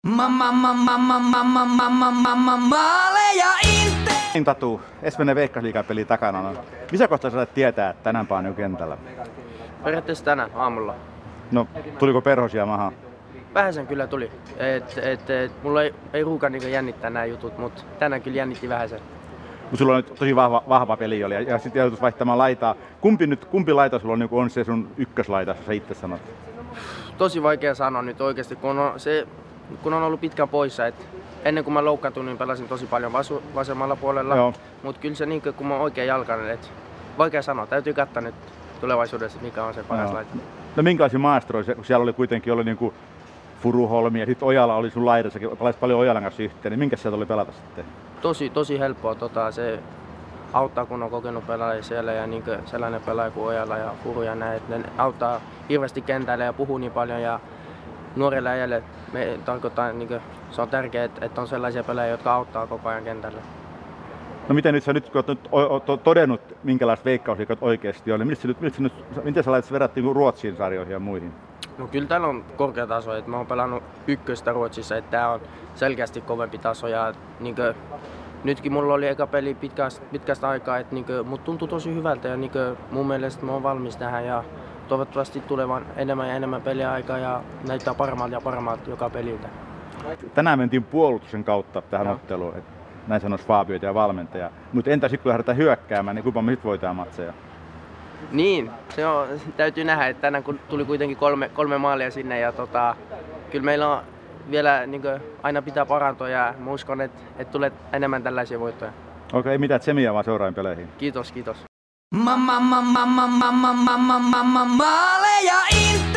Maaleja inte! Tatu, ensimmäinen Veikkausliigapeli takana. No, missä kohtaa sä tietää, että tänään Paanu on kentällä? Periaatteessa tänään aamulla. No, tuliko perhosia mahaan? Vähäsen kyllä tuli. Mulla ei ruuka niinku jännittää nämä jutut, mutta tänään kyllä jännitti vähäsen. Sulla on nyt tosi vahva peli oli ja sitten joutuisi vaihtamaan laitaa. Kumpi laita sulla on se sun ykköslaita, sä itse sanot? Tosi vaikea sanoa nyt oikeasti, kun on ollut pitkään poissa. Ennen kuin mä loukkaantuin, niin pelasin tosi paljon vasemmalla puolella. Mutta kyllä se kun mä oon oikein jalkainen, vaikea sanoa. Täytyy katsoa nyt tulevaisuudessa, mikä on se paras laita. No minkälaisia maasteroja, kun siellä oli kuitenkin niinku Furuholmi ja sitten Ojala oli sun laidassa, pelasit paljon Ojalan kanssa yhteen, niin minkä sieltä oli pelata sitten? Tosi helppoa. Se auttaa, kun on kokenut pelaaja siellä ja sellainen pelaaja kuin Ojala ja Furu ja näin. Ne auttaa hirveästi kentällä ja puhuu niin paljon. Ja nuorille äijälle me tarkoittaa, se on tärkeää, että on sellaisia pelaajia, jotka auttaa koko ajan kentällä. No miten nyt kun olet todennut, minkälaista Veikkausliigat oikeasti on, niin miten sä laitat verrattiin Ruotsiin sarjoihin ja muihin? No kyllä täällä on korkea taso, mä oon pelannut ykköstä Ruotsissa, että tää on selkeästi kovempi taso ja nytkin mulla oli eka peli pitkästä aikaa, mut tuntui tosi hyvältä ja mun mielestä mä oon valmis tähän ja toivottavasti tulevan enemmän ja enemmän peliaikaa ja näyttää paremmalta ja paremmalta joka peliltä. Tänään mentiin puolustuksen kautta tähän otteluun, näin sanoisi Fabio ja valmentaja. Mutta entä sitten kun lähdetään hyökkäämään, niin kuinka me nyt voitetaan matseja? Niin, täytyy nähdä, että tänään kun tuli kuitenkin kolme maalia sinne ja kyllä meillä on vielä aina pitää parantua ja mä uskon, että tulee enemmän tällaisia voittoja. Okei, mitä tsemiä vaan seuraaviin peleihin? Kiitos. Maaleja inte!